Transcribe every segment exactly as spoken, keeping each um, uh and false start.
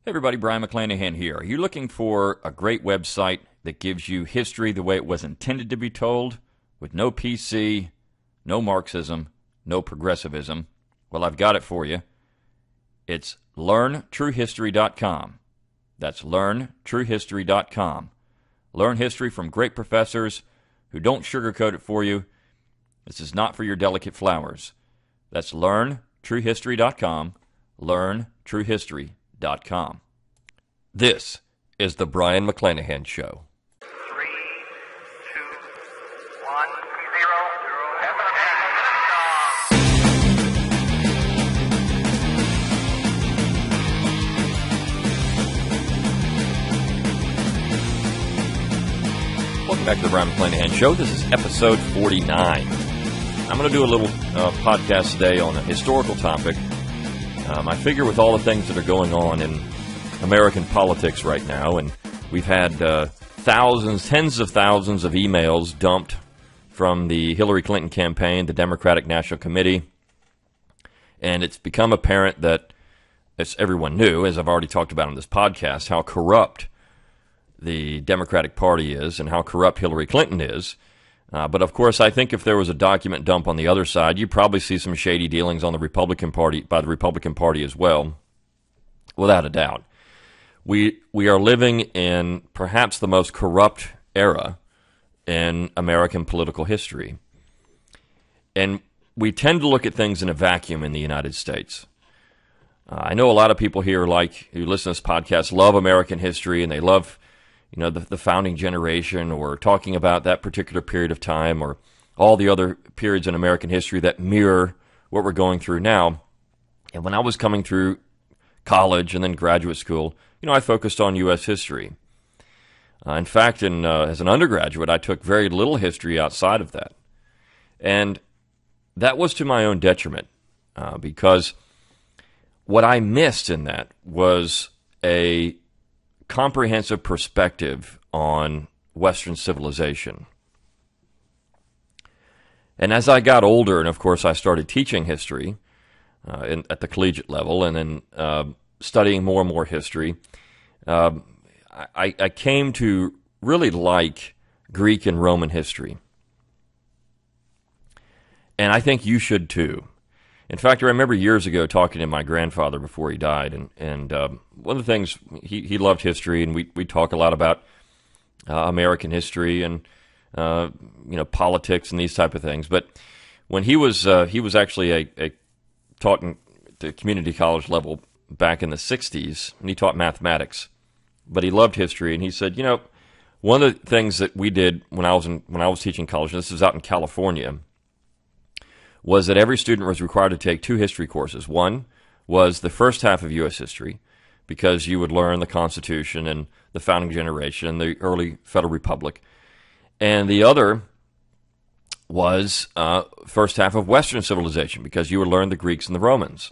Hey everybody, Brian McClanahan here. Are you looking for a great website that gives you history the way it was intended to be told, with no P C, no Marxism, no progressivism? Well, I've got it for you. It's learn true history dot com. That's learn true history dot com. Learn history from great professors who don't sugarcoat it for you. This is not for your delicate flowers. That's learn true history dot com. learn true history dot com. This is the Brian McClanahan Show. Three, two, one, zero, zero. Welcome back to the Brian McClanahan Show. This is episode forty-nine. I'm going to do a little uh, podcast today on a historical topic. Um, I figure with all the things that are going on in American politics right now, and we've had uh, thousands, tens of thousands of emails dumped from the Hillary Clinton campaign, the Democratic National Committee, and it's become apparent that, as everyone knew, as I've already talked about on this podcast, how corrupt the Democratic Party is and how corrupt Hillary Clinton is. Uh, but, of course, I think if there was a document dump on the other side, you'd probably see some shady dealings on the Republican Party, by the Republican Party as well, without a doubt. We we are living in perhaps the most corrupt era in American political history. And we tend to look at things in a vacuum in the United States. Uh, I know a lot of people here, like who listen to this podcast, love American history, and they love you know, the, the founding generation, or talking about that particular period of time, or all the other periods in American history that mirror what we're going through now. And when I was coming through college and then graduate school, you know, I focused on U S history. Uh, in fact, in, uh, as an undergraduate, I took very little history outside of that. And that was to my own detriment, uh, because what I missed in that was a comprehensive perspective on Western civilization. And as I got older, and of course I started teaching history uh, in, at the collegiate level, and then uh, studying more and more history, uh, I, I came to really like Greek and Roman history. And I think you should too. In fact, I remember years ago talking to my grandfather before he died, and, and um, one of the things, he, he loved history, and we we talk a lot about uh, American history and uh, you know politics and these type of things. But when he was uh, he was actually a, a taught in the community college level back in the sixties, and he taught mathematics, but he loved history, and he said, you know, one of the things that we did when I was in, when I was teaching college, and this was out in California, was that every student was required to take two history courses. One was the first half of U S history, because you would learn the Constitution and the founding generation and the early Federal Republic. And the other was uh, first half of Western civilization, because you would learn the Greeks and the Romans.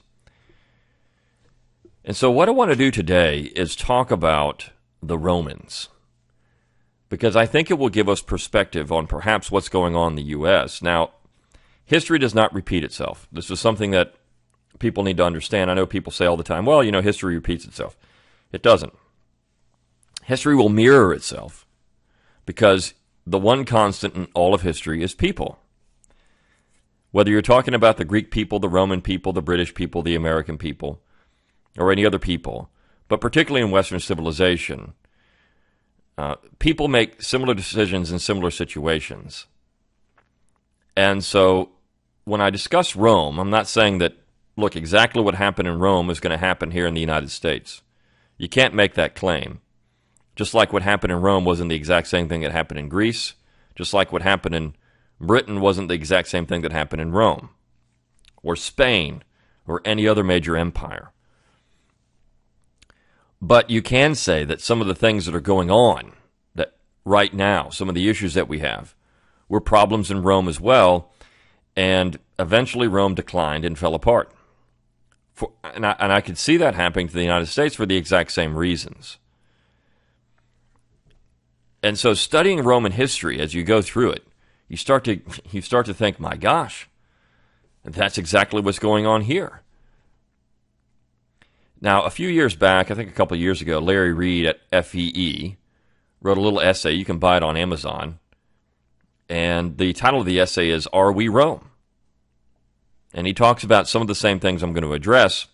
And so what I want to do today is talk about the Romans, because I think it will give us perspective on perhaps what's going on in the U S. Now, history does not repeat itself. This is something that people need to understand. I know people say all the time, well, you know, history repeats itself. It doesn't. History will mirror itself, because the one constant in all of history is people. Whether you're talking about the Greek people, the Roman people, the British people, the American people, or any other people, but particularly in Western civilization, uh, people make similar decisions in similar situations. And so when I discuss Rome, I'm not saying that, look, exactly what happened in Rome is going to happen here in the United States. You can't make that claim. Just like what happened in Rome wasn't the exact same thing that happened in Greece, just like what happened in Britain wasn't the exact same thing that happened in Rome, or Spain, or any other major empire. But you can say that some of the things that are going on that right now, some of the issues that we have, were problems in Rome as well, and eventually Rome declined and fell apart. For, and, I, and I could see that happening to the United States for the exact same reasons. And so studying Roman history, as you go through it, you start to you start to think, my gosh, that's exactly what's going on here. Now, a few years back, I think a couple of years ago, Larry Reed at F E E wrote a little essay. You can buy it on Amazon. And the title of the essay is, Are We Rome? And he talks about some of the same things I'm going to address.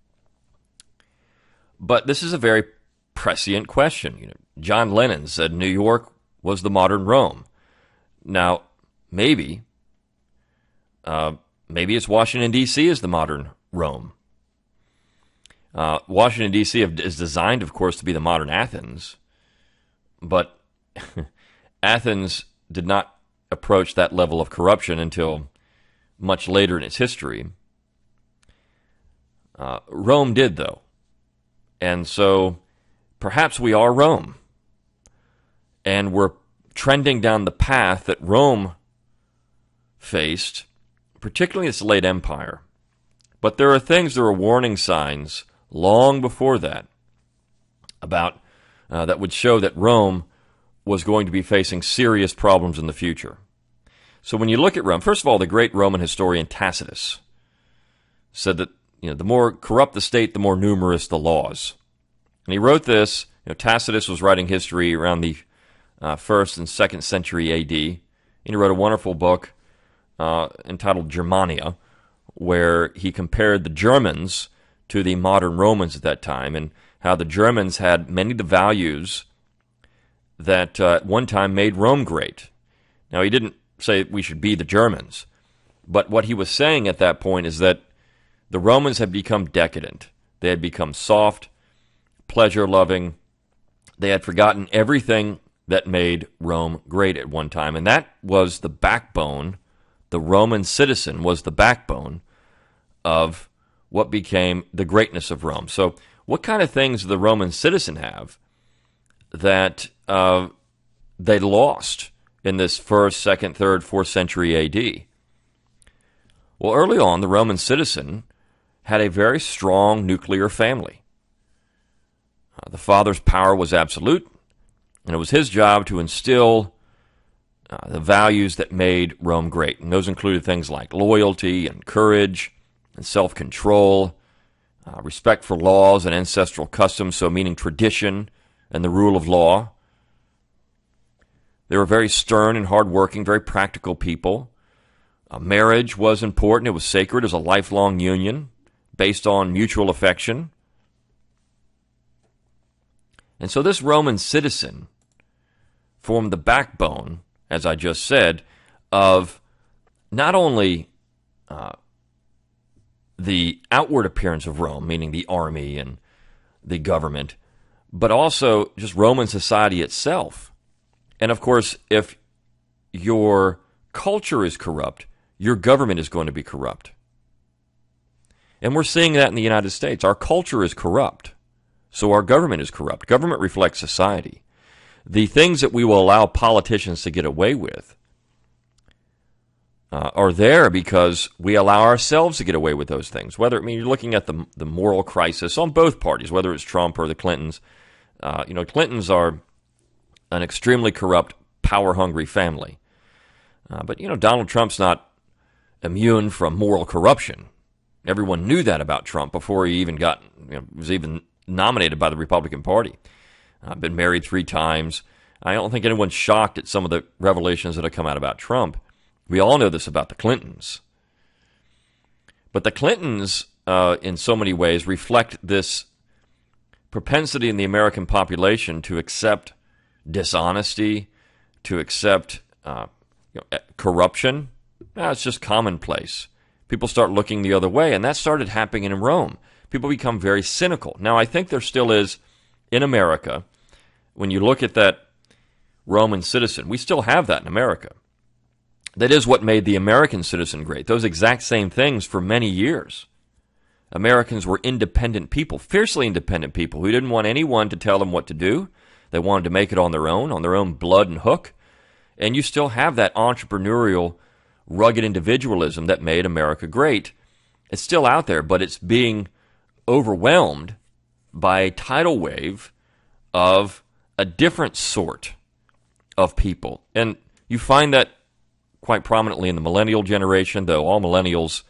But this is a very prescient question. You know, John Lennon said New York was the modern Rome. Now, maybe, uh, maybe it's Washington, D C is the modern Rome. Uh, Washington, D C is designed, of course, to be the modern Athens. But Athens did not approach that level of corruption until much later in its history. Uh, Rome did, though. And so perhaps we are Rome. And we're trending down the path that Rome faced, particularly its late empire. But there are things, there are warning signs long before that about uh, that would show that Rome was going to be facing serious problems in the future. So when you look at Rome, first of all, the great Roman historian Tacitus said that, you know, the more corrupt the state, the more numerous the laws. And he wrote this, you know, Tacitus was writing history around the uh, first and second century A D, and he wrote a wonderful book uh, entitled Germania, where he compared the Germans to the modern Romans at that time, and how the Germans had many of the values that uh, at one time made Rome great. Now, he didn't say we should be the Germans, but what he was saying at that point is that the Romans had become decadent. They had become soft, pleasure-loving. They had forgotten everything that made Rome great at one time, and that was the backbone. The Roman citizen was the backbone of what became the greatness of Rome. So what kind of things did the Roman citizen have that uh, they lost in this first, second, third, fourth century A D? Well, early on, the Roman citizen had a very strong nuclear family. Uh, the father's power was absolute, and it was his job to instill uh, the values that made Rome great. And those included things like loyalty and courage and self-control, uh, respect for laws and ancestral customs, so meaning tradition and the rule of law. They were very stern and hardworking, very practical people. Uh, marriage was important. It was sacred as a lifelong union based on mutual affection. And so this Roman citizen formed the backbone, as I just said, of not only uh, the outward appearance of Rome, meaning the army and the government, but also just Roman society itself. And of course, if your culture is corrupt, your government is going to be corrupt. And we're seeing that in the United States. Our culture is corrupt, so our government is corrupt. Government reflects society. The things that we will allow politicians to get away with uh, are there because we allow ourselves to get away with those things. Whether, I mean, you're looking at the the moral crisis on both parties, whether it's Trump or the Clintons. Uh, you know, Clintons are an extremely corrupt, power-hungry family. Uh, but, you know, Donald Trump's not immune from moral corruption. Everyone knew that about Trump before he even got, you know, was even nominated by the Republican Party. I've uh, been married three times. I don't think anyone's shocked at some of the revelations that have come out about Trump. We all know this about the Clintons. But the Clintons, uh, in so many ways, reflect this propensity in the American population to accept dishonesty, to accept uh, you know, corruption. No, it's just commonplace. People start looking the other way, and that started happening in Rome. People become very cynical. Now, I think there still is, in America, when you look at that Roman citizen, we still have that in America. That is what made the American citizen great. Those exact same things for many years. Americans were independent people, fiercely independent people who didn't want anyone to tell them what to do. They wanted to make it on their own, on their own blood and hook. And you still have that entrepreneurial, rugged individualism that made America great. It's still out there, but it's being overwhelmed by a tidal wave of a different sort of people. And you find that quite prominently in the millennial generation, though all millennials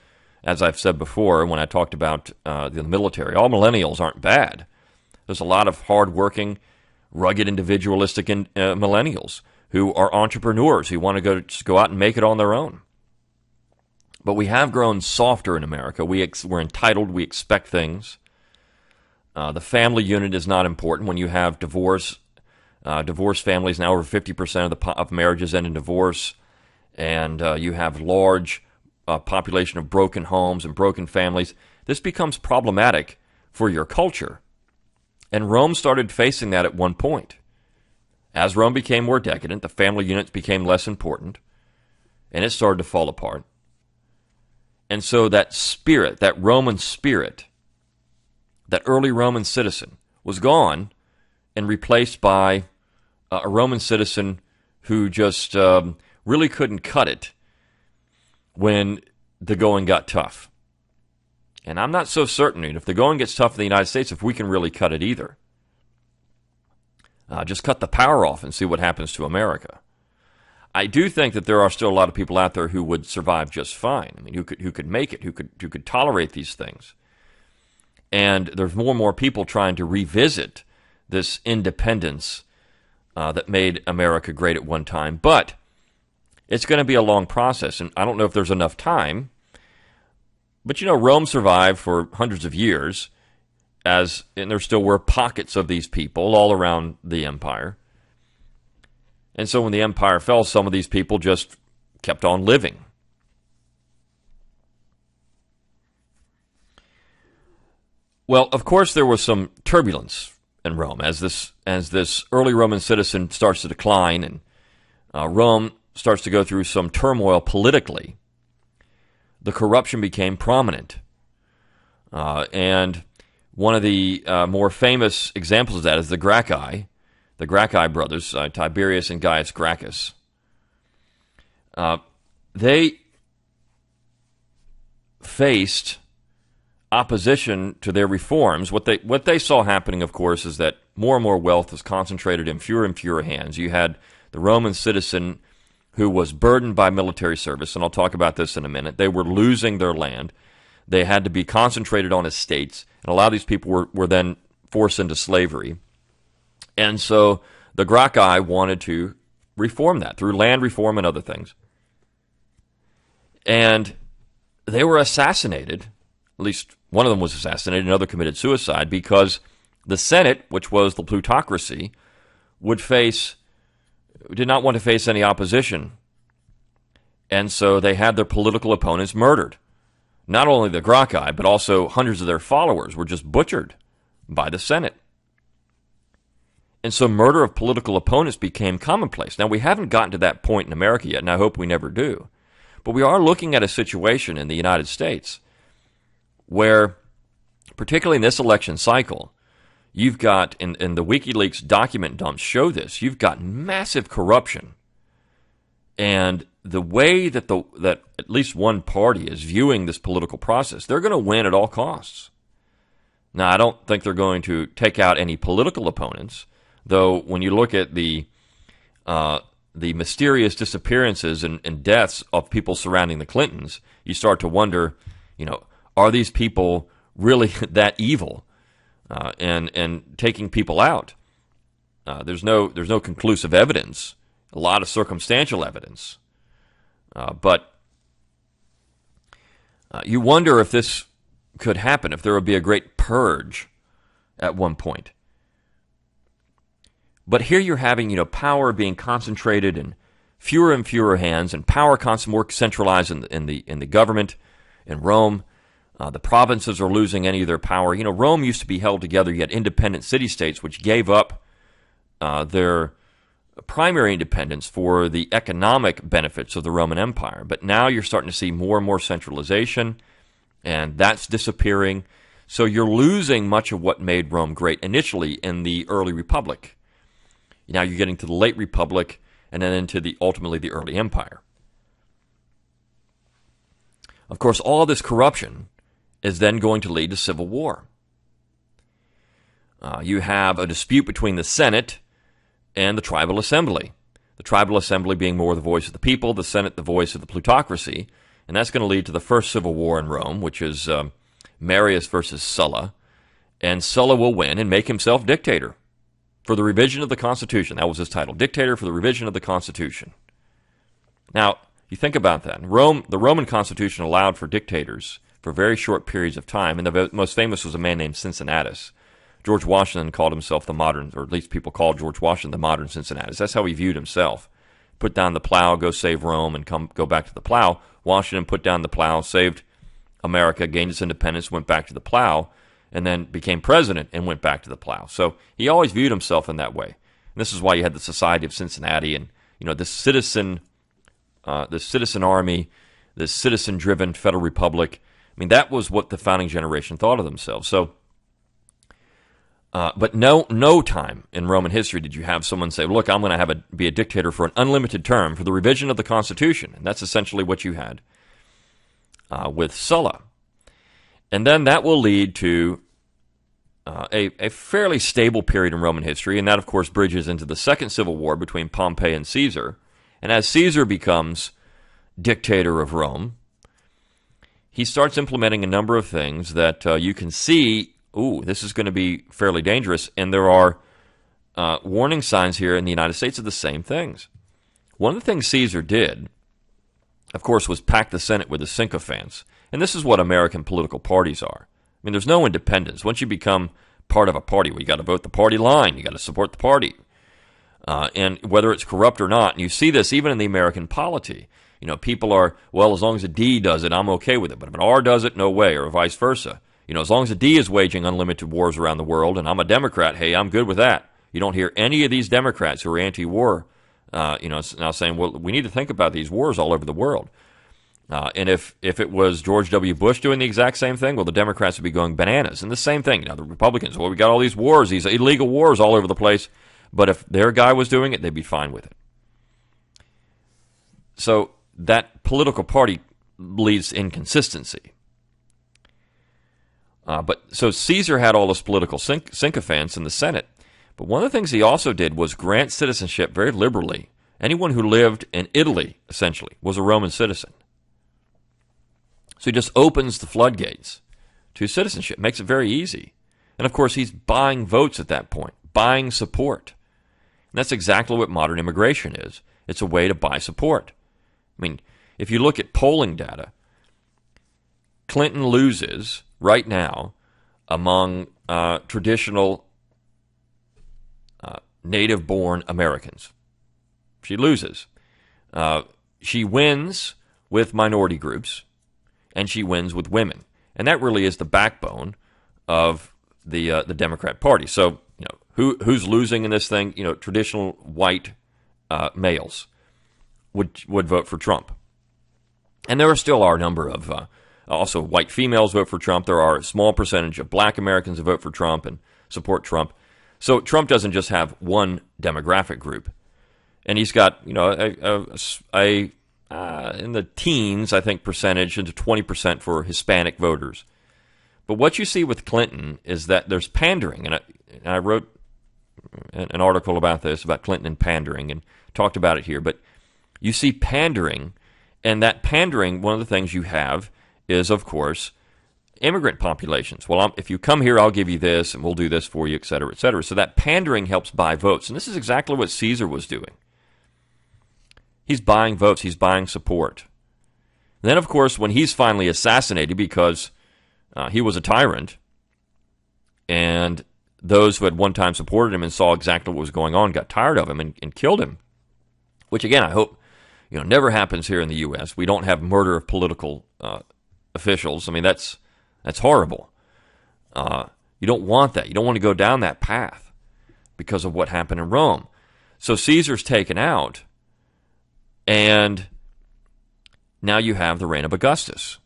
as I've said before when I talked about uh, the military, all millennials aren't bad. There's a lot of hardworking, rugged, individualistic in, uh, millennials who are entrepreneurs who want to go just go out and make it on their own. But we have grown softer in America. We ex- we're entitled. We expect things. Uh, the family unit is not important. When you have divorce, uh, divorce families, now over fifty percent of the po- of marriages end in divorce, and uh, you have large uh, population of broken homes and broken families, this becomes problematic for your culture. And Rome started facing that at one point. As Rome became more decadent, the family units became less important, and it started to fall apart. And so that spirit, that Roman spirit, that early Roman citizen, was gone and replaced by uh, a Roman citizen who just um, really couldn't cut it when the going got tough. And I'm not so certain if the going gets tough in the United States, if we can really cut it either. Uh, just cut the power off and see what happens to America. I do think that there are still a lot of people out there who would survive just fine. I mean, who could who could make it, who could who could tolerate these things. And there's more and more people trying to revisit this independence uh, that made America great at one time. But it's going to be a long process, and I don't know if there's enough time. But, you know, Rome survived for hundreds of years, as and there still were pockets of these people all around the empire. And so when the empire fell, some of these people just kept on living. Well, of course, there was some turbulence in Rome as this as this early Roman citizen starts to decline, and uh, Rome starts to go through some turmoil politically. The corruption became prominent. Uh, and one of the uh, more famous examples of that is the Gracchi, the Gracchi brothers, uh, Tiberius and Gaius Gracchus. Uh, they faced opposition to their reforms. What they what they saw happening, of course, is that more and more wealth was concentrated in fewer and fewer hands. You had the Roman citizen who was burdened by military service, and I'll talk about this in a minute. They were losing their land. They had to be concentrated on estates, and a lot of these people were, were then forced into slavery. And so the Gracchi wanted to reform that through land reform and other things. And they were assassinated. At least one of them was assassinated, another committed suicide, because the Senate, which was the plutocracy, would face, did not want to face any opposition. And so they had their political opponents murdered. Not only the Gracchi, but also hundreds of their followers were just butchered by the Senate. And so murder of political opponents became commonplace. Now, we haven't gotten to that point in America yet, and I hope we never do. But we are looking at a situation in the United States where, particularly in this election cycle, you've got, and, and the WikiLeaks document dumps show this, you've got massive corruption. And the way that the that at least one party is viewing this political process, they're going to win at all costs. Now, I don't think they're going to take out any political opponents, though when you look at the uh, the mysterious disappearances and, and deaths of people surrounding the Clintons, you start to wonder, you know, are these people really that evil uh, and and taking people out? Uh, there's no there's no conclusive evidence, a lot of circumstantial evidence, uh, but uh, you wonder if this could happen, if there would be a great purge at one point. But here you're having, you know, power being concentrated in fewer and fewer hands, and power constantly more centralized in the in the, in the government in Rome. Uh, the provinces are losing any of their power. You know, Rome used to be held together. You had independent city-states which gave up uh, their primary independence for the economic benefits of the Roman Empire. But now you're starting to see more and more centralization, and that's disappearing. So you're losing much of what made Rome great initially in the early Republic. Now you're getting to the late Republic and then into the ultimately the early Empire. Of course, all this corruption is then going to lead to civil war. Uh, you have a dispute between the Senate and the tribal assembly. The tribal assembly being more the voice of the people, the Senate the voice of the plutocracy. And that's going to lead to the first civil war in Rome, which is um, Marius versus Sulla. And Sulla will win and make himself dictator for the revision of the Constitution. That was his title, dictator for the revision of the Constitution. Now, you think about that. Rome, the Roman Constitution allowed for dictators for very short periods of time, and the most famous was a man named Cincinnatus. George Washington called himself the modern, or at least people called George Washington the modern Cincinnatus. That's how he viewed himself. Put down the plow, go save Rome, and come go back to the plow. Washington put down the plow, saved America, gained its independence, went back to the plow, and then became president and went back to the plow. So he always viewed himself in that way. And this is why you had the Society of Cincinnati and, you know, the citizen, uh, the citizen army, the citizen-driven federal republic. I mean, that was what the founding generation thought of themselves. So, uh, but no, no time in Roman history did you have someone say, "Look, I'm going to have a be a dictator for an unlimited term for the revision of the Constitution," and that's essentially what you had uh, with Sulla. And then that will lead to uh, a, a fairly stable period in Roman history, and that, of course, bridges into the Second Civil War between Pompey and Caesar. And as Caesar becomes dictator of Rome, he starts implementing a number of things that uh, you can see, ooh, this is going to be fairly dangerous, and there are uh, warning signs here in the United States of the same things. One of the things Caesar did, of course, was pack the Senate with the sycophants. And this is what American political parties are. I mean, there's no independence. Once you become part of a party, well, you got to vote the party line. You got to support the party. Uh, and whether it's corrupt or not, and you see this even in the American polity. You know, people are, well, as long as a D does it, I'm okay with it. But if an R does it, no way, or vice versa. You know, as long as a D is waging unlimited wars around the world, and I'm a Democrat, hey, I'm good with that. You don't hear any of these Democrats who are anti-war, uh, you know, now saying, well, we need to think about these wars all over the world. Uh, and if, if it was George W. Bush doing the exact same thing, well, the Democrats would be going bananas. And the same thing, you know, the Republicans, well, we got all these wars, these illegal wars all over the place. But if their guy was doing it, they'd be fine with it. So that political party leads to inconsistency. Uh, but so Caesar had all this political sync- sycophants in the Senate. But one of the things he also did was grant citizenship very liberally. Anyone who lived in Italy, essentially, was a Roman citizen. So he just opens the floodgates to citizenship, makes it very easy. And of course, he's buying votes at that point, buying support. And that's exactly what modern immigration is. It's a way to buy support. I mean, if you look at polling data, Clinton loses right now among uh, traditional uh, native-born Americans. She loses. Uh, she wins with minority groups, and she wins with women. And that really is the backbone of the uh, the Democrat Party. So, you know, who who's losing in this thing? You know, traditional white uh, males would would vote for Trump. And there still are a number of uh, also white females vote for Trump. There are a small percentage of black Americans who vote for Trump and support Trump. So Trump doesn't just have one demographic group. And he's got, you know, a, a, a uh, in the teens, I think, percentage into twenty percent for Hispanic voters. But what you see with Clinton is that there's pandering. And I, and I wrote an article about this, about Clinton and pandering, and talked about it here. But you see pandering, and that pandering, one of the things you have is, of course, immigrant populations. Well, I'm, if you come here, I'll give you this, and we'll do this for you, et cetera, et cetera. So that pandering helps buy votes. And this is exactly what Caesar was doing. He's buying votes. He's buying support. And then, of course, when he's finally assassinated because uh, he was a tyrant, and those who had one time supported him and saw exactly what was going on got tired of him and, and killed him, which, again, I hope you know never happens here in the U S. We don't have murder of political uh, officials. I mean, that's that's horrible. Uh, you don't want that. You don't want to go down that path because of what happened in Rome. So Caesar's taken out, and now you have the reign of Augustus.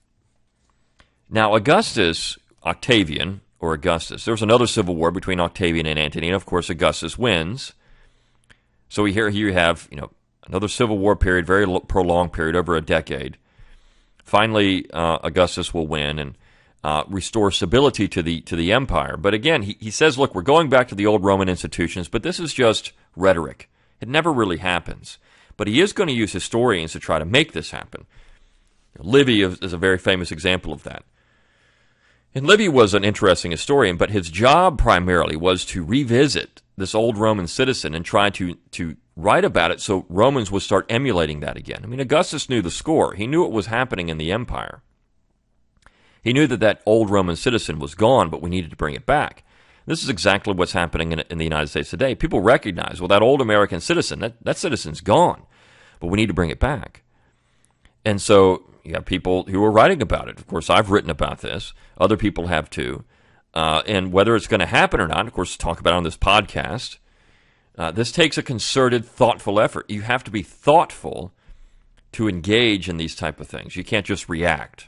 Now, Augustus, Octavian, or Augustus, there was another civil war between Octavian and Antony, and of course Augustus wins. So here, here you have, you know, another civil war period, very prolonged period, over a decade. Finally, uh, Augustus will win and uh, restore stability to the to the empire. But again, he, he says, look, we're going back to the old Roman institutions, but this is just rhetoric. It never really happens. But he is going to use historians to try to make this happen. Livy is, is a very famous example of that. And Livy was an interesting historian, but his job primarily was to revisit this old Roman citizen and try to, to write about it so Romans would start emulating that again. I mean, Augustus knew the score. He knew what was happening in the empire. He knew that that old Roman citizen was gone, but we needed to bring it back. This is exactly what's happening in, in the United States today. People recognize, well, that old American citizen, that, that citizen's gone, but we need to bring it back. And so you have people who are writing about it. Of course, I've written about this. Other people have too. Uh, and whether it's going to happen or not, of course, talk about it on this podcast, uh, this takes a concerted, thoughtful effort. You have to be thoughtful to engage in these type of things. You can't just react.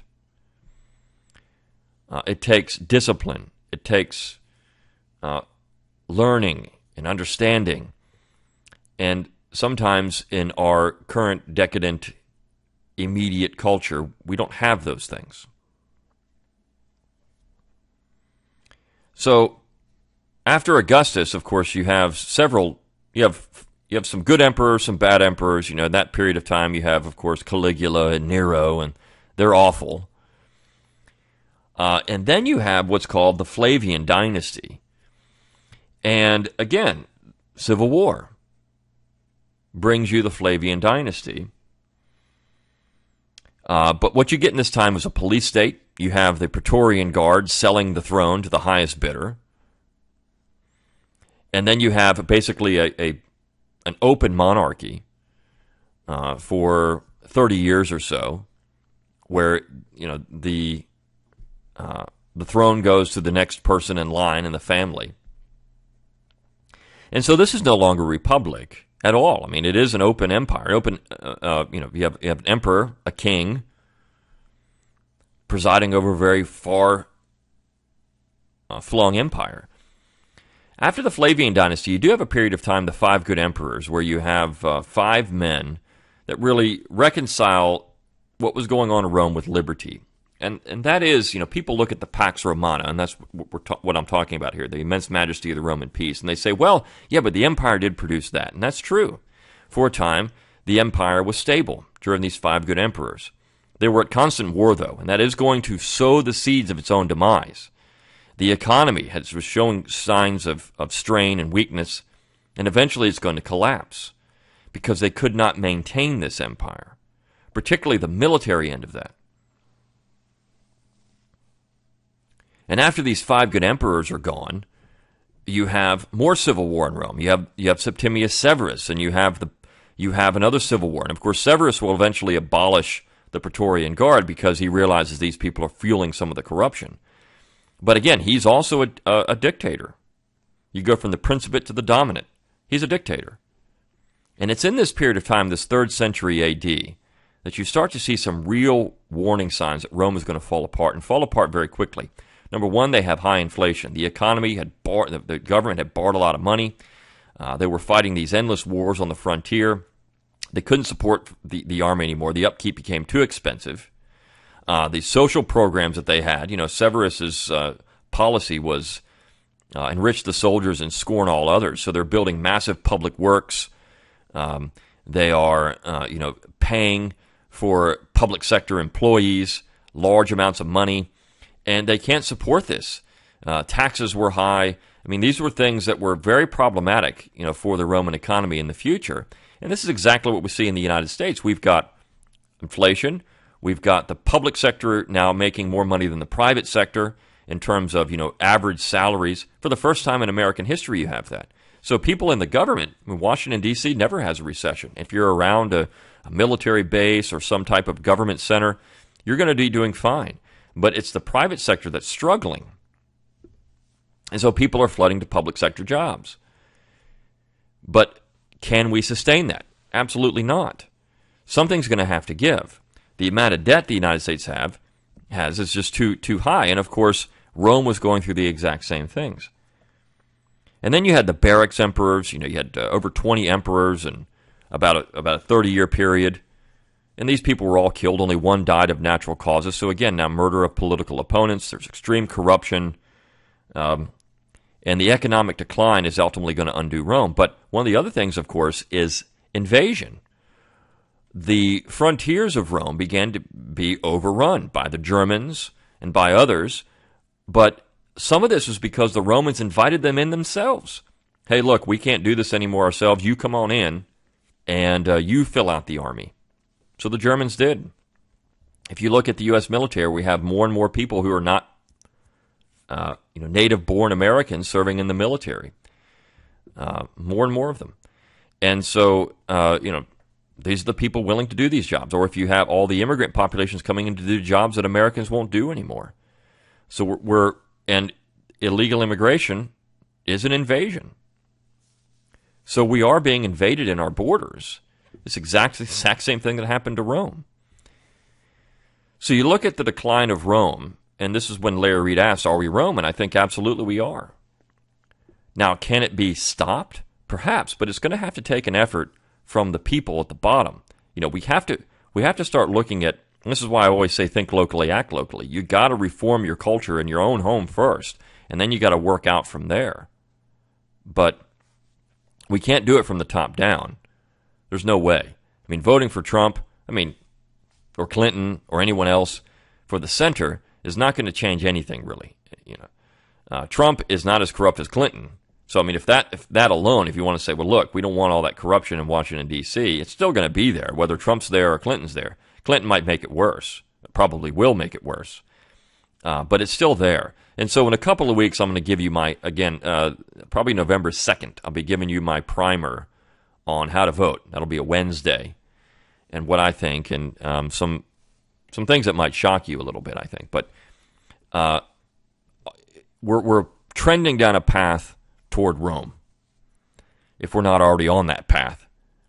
Uh, it takes discipline. It takes uh, learning and understanding. And sometimes in our current decadent, immediate culture, we don't have those things. So, after Augustus, of course, you have several, you have you have some good emperors, some bad emperors. You know, in that period of time, you have, of course, Caligula and Nero, and they're awful. Uh, and then you have what's called the Flavian dynasty. And again, civil war brings you the Flavian dynasty. Uh, but what you get in this time is a police state. You have the Praetorian Guard selling the throne to the highest bidder. And then you have basically a, a an open monarchy uh, for thirty years or so, where you know the uh, the throne goes to the next person in line in the family. And so this is no longer a republic at all. I mean, it is an open empire. Open, uh, uh, you know, you have you have an emperor, a king, presiding over a very far uh, flung empire. After the Flavian dynasty, you do have a period of time, the five good emperors, where you have uh, five men that really reconcile what was going on in Rome with liberty. And and that is, you know, people look at the Pax Romana, and that's what, we're ta- what I'm talking about here, the immense majesty of the Roman peace. And they say, well, yeah, but the empire did produce that. And that's true. For a time, the empire was stable during these five good emperors. They were at constant war, though, and that is going to sow the seeds of its own demise. The economy has, was showing signs of, of strain and weakness, and eventually it's going to collapse because they could not maintain this empire, particularly the military end of that. And after these five good emperors are gone, you have more civil war in Rome. You have you have Septimius Severus, and you have the you have another civil war. And of course, Severus will eventually abolish the Praetorian Guard because he realizes these people are fueling some of the corruption. But again, he's also a, a, a dictator. You go from the principate to the dominant. He's a dictator. And it's in this period of time, this third century A D, that you start to see some real warning signs that Rome is going to fall apart, and fall apart very quickly. Number one, they have high inflation. The economy had bar- the, the government had borrowed a lot of money. Uh, they were fighting these endless wars on the frontier. They couldn't support the, the army anymore. The upkeep became too expensive. Uh, the social programs that they had, you know, Severus's uh, policy was uh, enrich the soldiers and scorn all others. So they're building massive public works. Um, they are, uh, you know, paying for public sector employees large amounts of money, and they can't support this. Uh, taxes were high. I mean, these were things that were very problematic, you know, for the Roman economy in the future. And this is exactly what we see in the United States. We've got inflation. We've got the public sector now making more money than the private sector in terms of, you know, average salaries. For the first time in American history, you have that. So people in the government, I mean, Washington, D C never has a recession. If you're around a, a military base or some type of government center, you're going to be doing fine. But it's the private sector that's struggling. And so people are flooding to public sector jobs. But can we sustain that? Absolutely not. Something's going to have to give. The amount of debt the United States have has is just too too high. And of course, Rome was going through the exact same things. And then you had the barracks emperors. You know, you had uh, over twenty emperors in about a, about a thirty-year period. And these people were all killed. Only one died of natural causes. So again, now murder of political opponents. There's extreme corruption. Um, and the economic decline is ultimately going to undo Rome. But one of the other things, of course, is invasion. the frontiers of Rome began to be overrun by the Germans and by others, but some of this was because the Romans invited them in themselves. Hey, look, we can't do this anymore ourselves. You come on in, and uh, you fill out the army. So the Germans did. If you look at the U S military, we have more and more people who are not uh, you know, native-born Americans serving in the military. Uh, more and more of them. And so, uh, you know, these are the people willing to do these jobs. Or if you have all the immigrant populations coming in to do jobs that Americans won't do anymore. So we're, we're and illegal immigration is an invasion. So we are being invaded in our borders. It's exactly the exact same thing that happened to Rome. So you look at the decline of Rome, and this is when Larry Reed asks, are we Rome? And I think absolutely we are. Now, can it be stopped? Perhaps, but it's going to have to take an effort from the people at the bottom. You know, we have to we have to start looking at, and this is why I always say think locally, act locally. You got to reform your culture in your own home first, and then you got to work out from there. But we can't do it from the top down. There's no way. I mean, voting for Trump, I mean, or Clinton or anyone else for the center is not going to change anything, really. You know, uh, Trump is not as corrupt as Clinton. So, I mean, if that if that alone, if you want to say, well, look, we don't want all that corruption in Washington, D C, it's still going to be there, whether Trump's there or Clinton's there. Clinton might make it worse, probably will make it worse, uh, but it's still there. And so in a couple of weeks, I'm going to give you my, again, uh, probably November second, I'll be giving you my primer on how to vote. That'll be a Wednesday, and what I think, and um, some some things that might shock you a little bit, I think. But uh, we're we're trending down a path toward Rome, if we're not already on that path.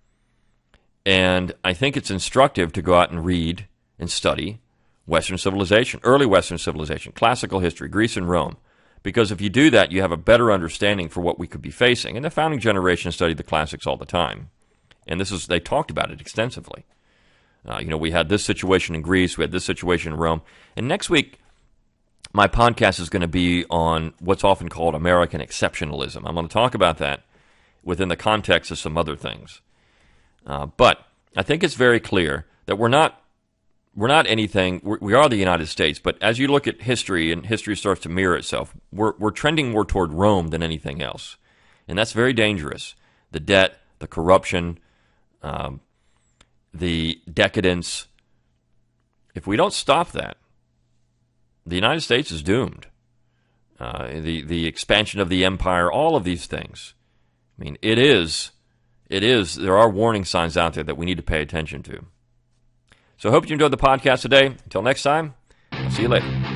And I think it's instructive to go out and read and study Western civilization, early Western civilization, classical history, Greece and Rome. Because if you do that, you have a better understanding for what we could be facing. And the founding generation studied the classics all the time. And this is, they talked about it extensively. Uh, you know, we had this situation in Greece, we had this situation in Rome. And next week, my podcast is going to be on what's often called American exceptionalism. I'm going to talk about that within the context of some other things. Uh, but I think it's very clear that we're not we're not anything. We're, we are the United States, but as you look at history and history starts to mirror itself, we're we're trending more toward Rome than anything else, and that's very dangerous. The debt, the corruption, um, the decadence. If we don't stop that, the United States is doomed. Uh, the the expansion of the empire, all of these things. I mean, it is, it is. There are warning signs out there that we need to pay attention to. So I hope you enjoyed the podcast today. Until next time, I'll see you later.